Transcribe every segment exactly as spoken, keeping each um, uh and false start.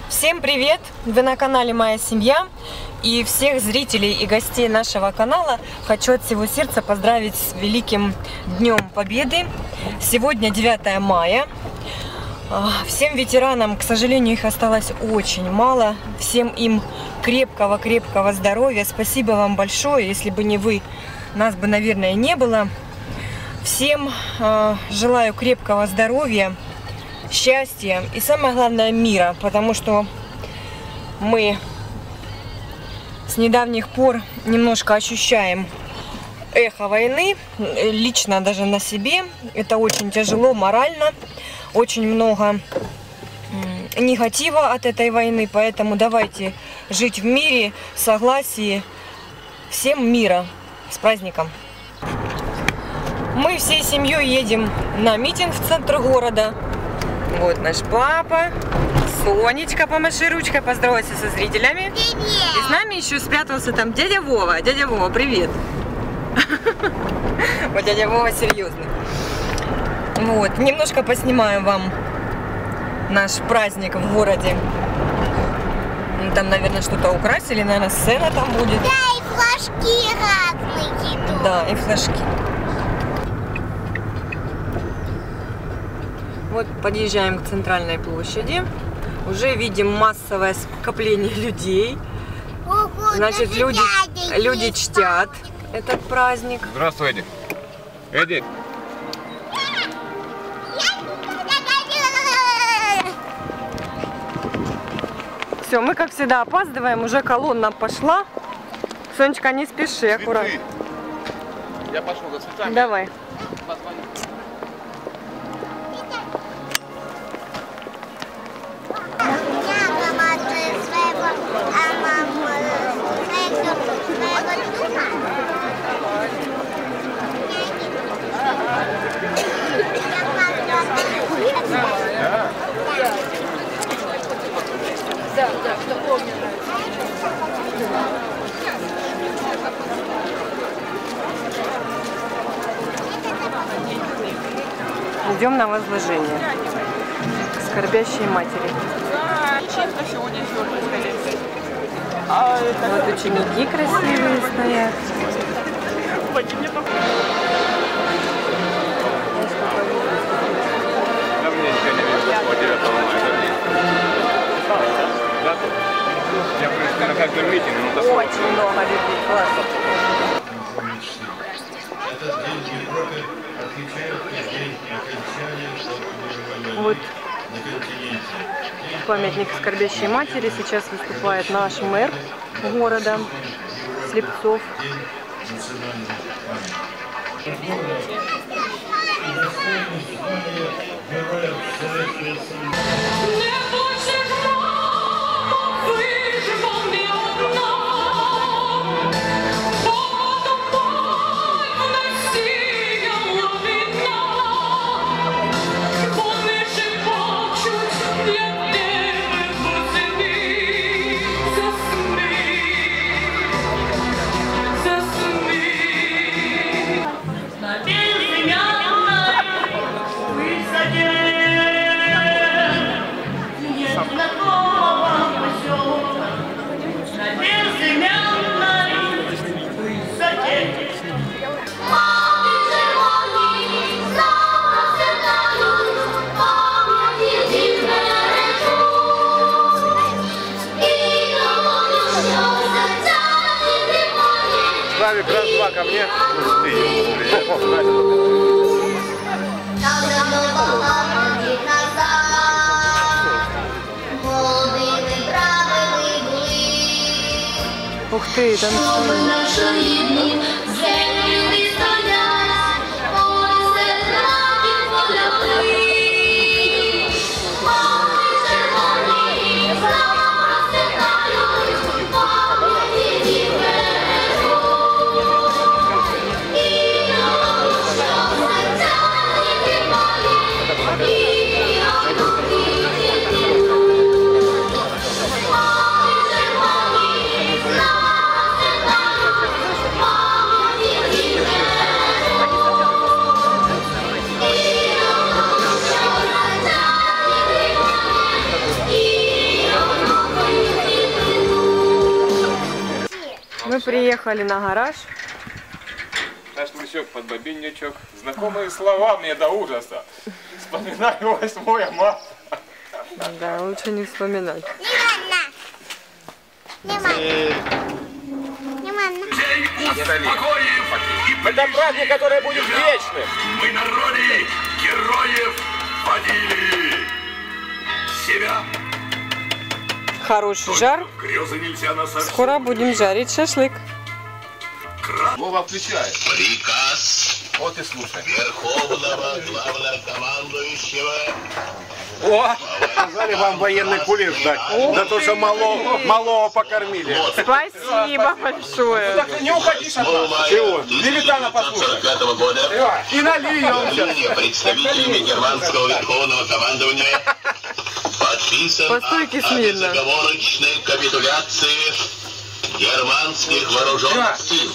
Всем привет! Вы на канале Моя Семья, и всех зрителей и гостей нашего канала хочу от всего сердца поздравить с великим Днем Победы. Сегодня девятое мая. Всем ветеранам, к сожалению, их осталось очень мало. Всем им крепкого-крепкого здоровья. Спасибо вам большое. Если бы не вы, нас бы, наверное, не было. Всем желаю крепкого здоровья, счастья и, самое главное, мира, потому что мы с недавних пор немножко ощущаем эхо войны, лично даже на себе. Это очень тяжело морально, очень много негатива от этой войны, поэтому давайте жить в мире, согласии. Всем мира! С праздником! Мы всей семьей едем на митинг в центр города. Вот наш папа. Сонечка, помаши ручкой, поздоровайся со зрителями. Привет. И с нами еще спрятался там дядя Вова. Дядя Вова, привет. Вот дядя Вова серьезный. Вот, немножко поснимаем вам наш праздник в городе. Там, наверное, что-то украсили, наверное, сцена там будет. Да, и флажки разные идут. Да, и флажки. Вот подъезжаем к центральной площади. Уже видим массовое скопление людей. Ого, Значит, люди, люди чтят этот праздник. Здравствуй, Эдик. Эдик. Все, мы, как всегда, опаздываем. Уже колонна пошла. Сонечка, не спеши, аккуратно. Я пошел за цветами. Давай. Да, да, что помню. Идем на возложение скорбящей матери. Вот ученики красивые стоят. Я просто на каждом митинге, ну это очень много людей, классно. Этот день Европы отмечают как день окончания Второй мировой Вот войны на континенте. памятник скорбящей матери. Сейчас выступает наш мэр города Слепцов. Национальной памяти. И достойный звания Героя Советского Союза. Славик, раз-два ко мне. Ух ты, там приехали на гараж. Шашлычок под бобинничок. Знакомые слова мне до ужаса. Вспоминаю восьмое марта. Да, лучше не вспоминать. Не манна. Не манна. Это праздник, который будет вечным. Мы на роли героев водили себя. Хороший жар. В грезы нельзя нас Скоро будем жарить шашлык. Вова включает. Приказ Вот и слушай. Верховного Главнокомандующего. О! Сказали вам военный кулиш ждать. За то, что малого, малого покормили. Спасибо большое. Так не уходишь от нас. Чего? Великана послушай. Года И нальем сейчас. Ныне представителями германского Верховного командования подписан Постойте акт о смирно. безоговорочной капитуляции германских вооруженных сил.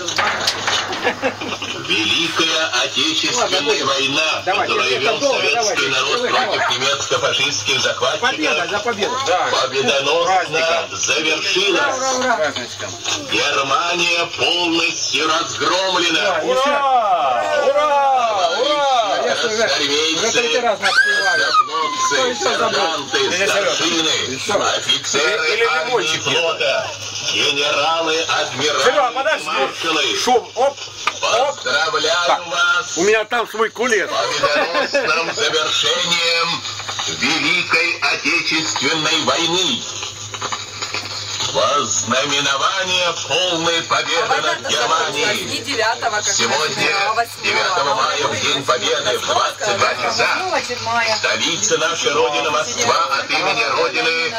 Великая Отечественная война, которую вел советский народ против немецко-фашистских захватчиков, победу. победоносно завершилась. Германия полностью разгромлена. Ура! Ура! Ура! Армейцы, хлопцы, сержанты, старшины, офицеры армии флота, генералы, Серега, адмиралы, подожди. маршалы. Шум, оп! Поздравляю вас У меня там свой кулеш. с победоносным завершением Великой Отечественной войны. Вознаменование полной победы над Германией. Не девятого, как Сегодня, девятого мая, в День Победы, в двадцать два часа, столица нашей Родины Москва от имени Родины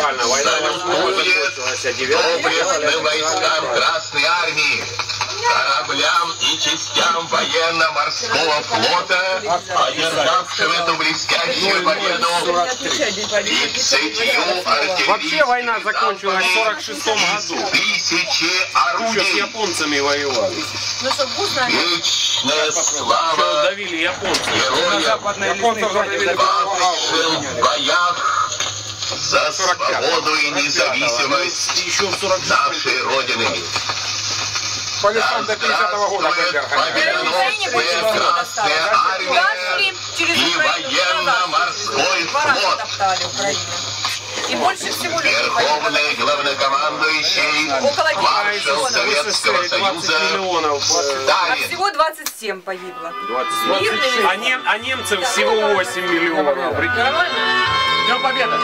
салютует доблестным войскам Красной Армии, кораблям и частям военно-морского флота, одержавшим эту блестящую победу, тридцатью Вообще война закончилась в сорок артиллерийскими шестом году. тысячи Еще с орудий. японцами воевали. Ну что, вкусно? Вечная Еще слава давили японцев. героям, Японцев давили. павшим в боях за свободу и независимость Еще в сорок нашей Родины. По лесам до пятидесятого года Здравствует Победоносная победоносная Красная Армия через и военно-морской Два раза флот. топтали Украину. И больше всего людей Верховный главнокомандующий Около маршал девяти Советского Союза миллионов. А Сталин. всего двадцать семь погибло. двадцать. А, нем, а немцев всего восемь миллионов. Прикинь. Нормально? Днем Победы!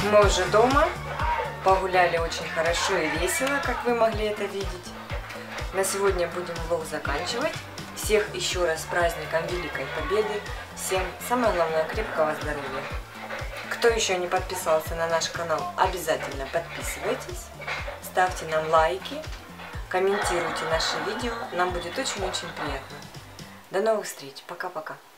Мы уже дома. Погуляли очень хорошо и весело, как вы могли это видеть. На сегодня будем влог заканчивать. Всех еще раз с праздником Великой Победы. Всем самое главное крепкого здоровья. Кто еще не подписался на наш канал, обязательно подписывайтесь. Ставьте нам лайки. Комментируйте наши видео. Нам будет очень-очень приятно. До новых встреч. Пока-пока.